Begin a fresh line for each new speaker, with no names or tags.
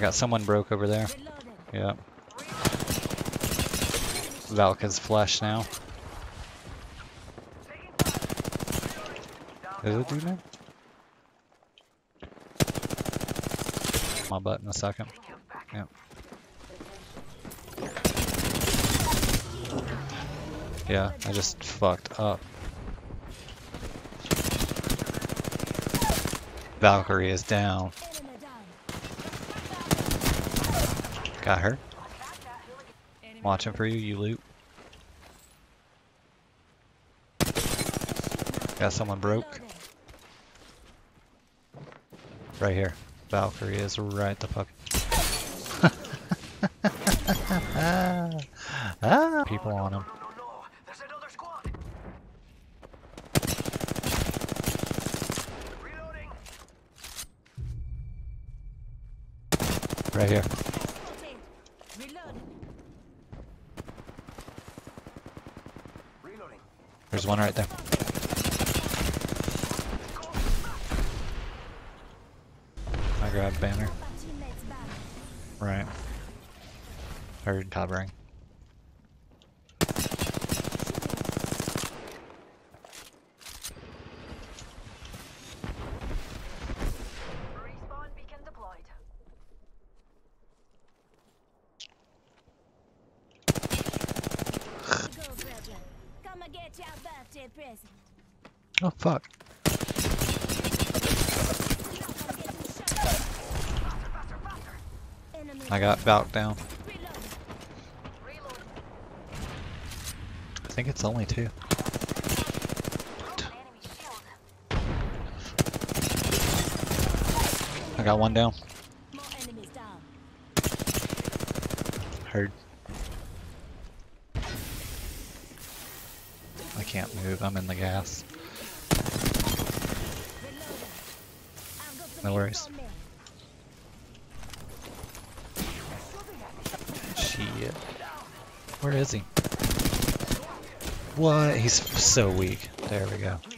got someone broke over there. Yeah. Valk is flesh now. Is it dude now? My butt in a second. Yeah. Yeah, I just fucked up. Valkyrie is down. Got her. Watching for you, you loot. Got someone broke. Right here. Valkyrie is right the fuck. People on him. Right here. There's one right there. I grabbed banner. Right. Heard covering. Oh fuck. I got Valk down. I think it's only 2. I got one down. Heard. I can't move, I'm in the gas. No worries. Shit. Where is he? What? He's so weak. There we go.